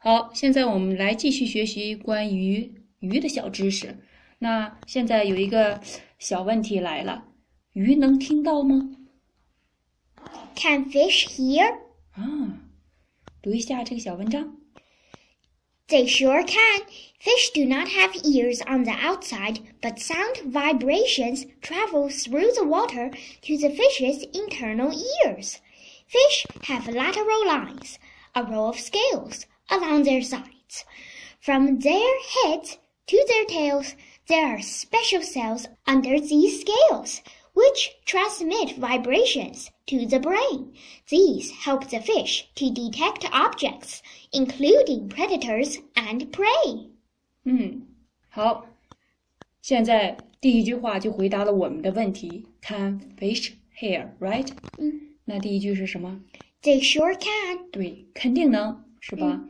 好，现在我们来继续学习关于鱼的小知识。那现在有一个小问题来了，鱼能听到吗？ Can fish hear? 读一下这个小文章。 They sure can. Fish do not have ears on the outside, but sound vibrations travel through the water to the fish's internal ears. Fish have lateral lines, a row of scales along their sides. From their heads to their tails, there are special cells under these scales, which transmit vibrations to the brain. These help the fish to detect objects, including predators and prey. 好，现在第一句话就回答了我们的问题。Can fish hear, right? 那第一句是什么？ They sure can. 对，肯定能，是吧？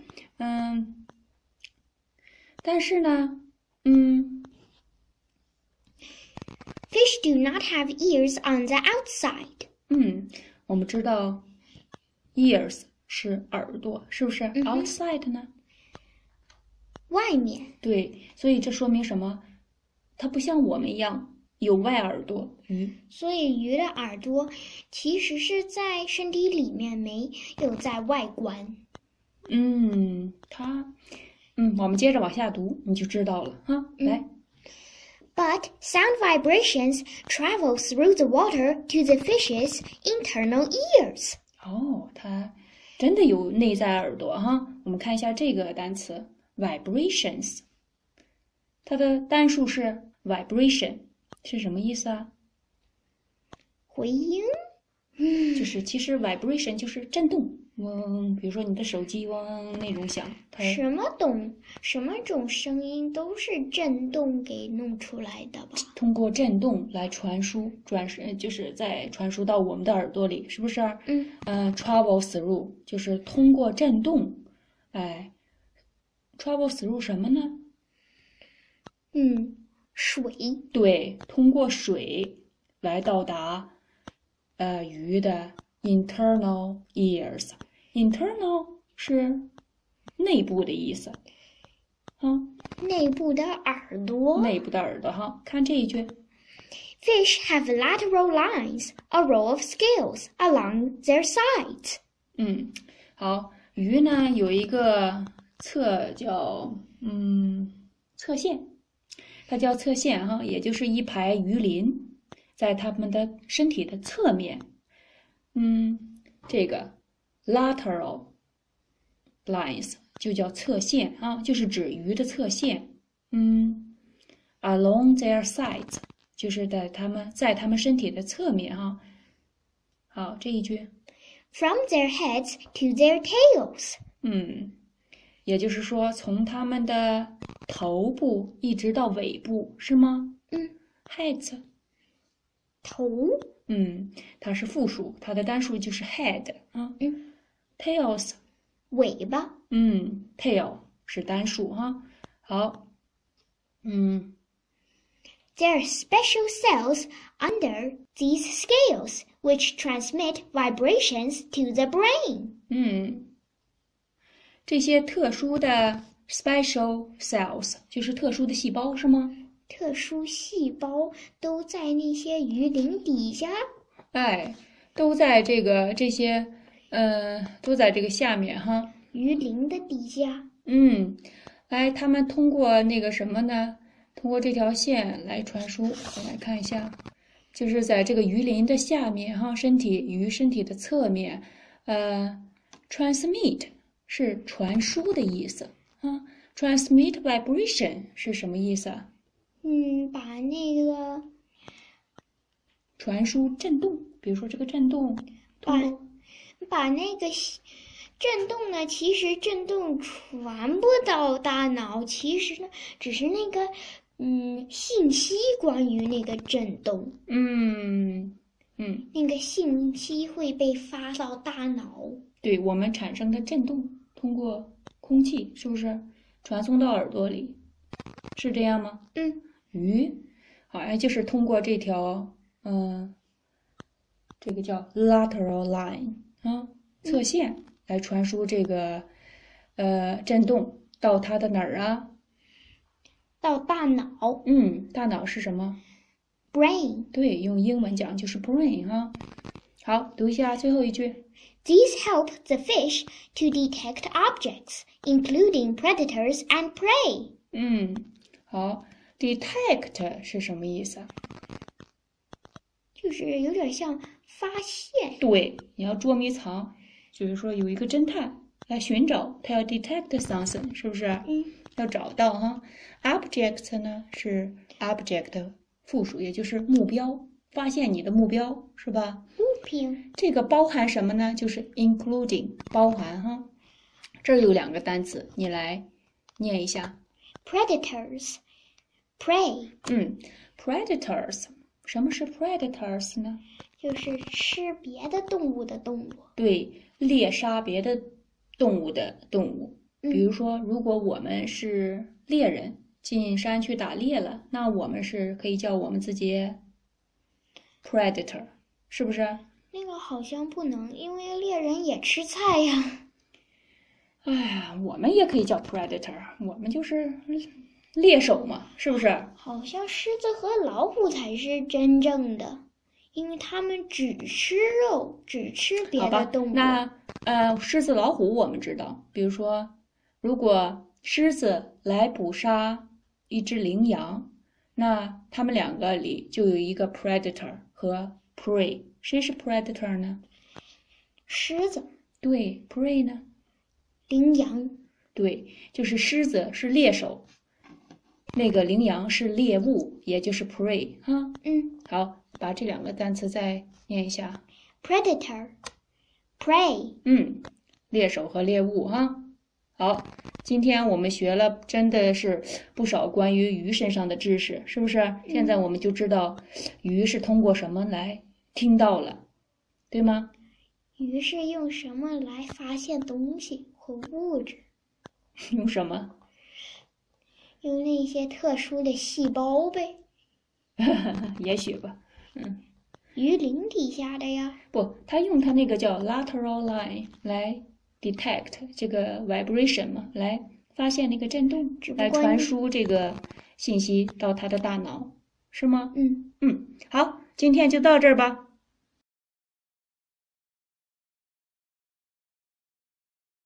但是呢， Fish do not have ears on the outside. 我们知道 ears 是耳朵，是不是？ outside 呢？ 外面。 对，所以这说明什么？它不像我们一样有外耳朵，鱼。 所以鱼的耳朵其实是在身体里面，没有在外观。 我们接着往下读，你就知道了哈。来。 But sound vibrations travel through the water to the fish's internal ears. 它真的有内在耳朵哈。我们看一下这个单词 vibrations， 它的单数是 vibration， 是什么意思啊？ 回音。 就是其实 vibration 就是震动，比如说你的手机那种响， 什么种声音都是震动给弄出来的吧？ 通过震动来就是再传输到我们的耳朵里，是不是？travel through 就是通过震动，travel through 什么呢？ 水。 对，通过水来到达鱼的 internal ears。internal 是内部的意思， 内部的耳朵。 内部的耳朵哈，看这一句。 Fish have lateral lines, a row of scales along their sides. 好，鱼呢有一个叫侧线，它叫侧线哈，也就是一排鱼鳞。在它们的身体的侧面，这个 lateral lines 就叫侧线啊，就是指鱼的侧线。along their sides 就是在它们身体的侧面哈。好，这一句 from their heads to their tails。 也就是说从它们的头部一直到尾部，是吗？heads。 头， 它是复数，它的单数就是 head 啊。tails 尾巴。 tail 是单数哈。好 ，There are special cells under these scales which transmit vibrations to the brain. 这些特殊的 special cells 就是特殊的细胞，是吗？ 特殊细胞都在那些鱼鳞底下， 都在这些都在这个下面哈， 鱼鳞的底下。 他们通过那个什么呢？通过这条线来传输。我来看一下，就是在这个鱼鳞的下面哈，鱼身体的侧面，transmit 是传输的意思啊。transmit vibration 是什么意思啊？ 把那个传输震动，比如说这个震动， 把那个震动呢，其实震动传不到大脑，其实呢，只是那个信息关于那个震动，那个信息会被发到大脑， 对我们产生的震动，通过空气是不是传送到耳朵里？是这样吗？鱼好像就是通过这条这个叫 lateral line 侧线来传输这个震动到它的哪儿啊？ 到大脑大脑是什么？ brain。 对，用英文讲就是 brain 啊。好，读一下最后一句。 These help the fish to detect objects, including predators and prey. 好 ，detect 是什么意思啊？ 就是有点像发现。 对，你要捉迷藏，就是说有一个侦探来寻找，他要 detect something， 是不是？要找到哈。Object 呢是 object 复数，也就是目标，发现你的目标是吧？ 物品。 这个包含什么呢？就是 including 包含哈。这儿有2个单词，你来念一下。 Predators, prey。 predators， 什么是 predators 呢？ 就是吃别的动物的动物。 对，猎杀别的动物的动物。比如说，如果我们是猎人，进山去打猎了，那我们是可以叫我们自己 predator， 是不是？ 那个好像不能，因为猎人也吃菜呀。 哎呀，我们也可以叫 predator， 我们就是猎手嘛，是不是？ 好像狮子和老虎才是真正的，因为它们只吃肉，只吃别的动物。 那狮子、老虎我们知道，比如说，如果狮子来捕杀一只羚羊，那它们2个里就有一个 predator 和 prey， 谁是 predator 呢？ 狮子。 对 ，prey 呢？ 羚羊。 对，就是狮子是猎手，那个羚羊是猎物，也就是 prey 哈。好，把这2个单词再念一下。 Predator, prey。 猎手和猎物哈。好，今天我们学了真的是不少关于鱼身上的知识，是不是？现在我们就知道鱼是通过什么来听到了，对吗？ 鱼是用什么来发现东西或物质？ 用什么？ 用那些特殊的细胞呗。 也许吧。 鱼鳞底下的呀？ 不，它用它那个叫 lateral line 来 detect 这个 vibration 嘛，来发现那个震动，来传输这个信息到它的大脑，是吗？ 嗯， 好，今天就到这儿吧。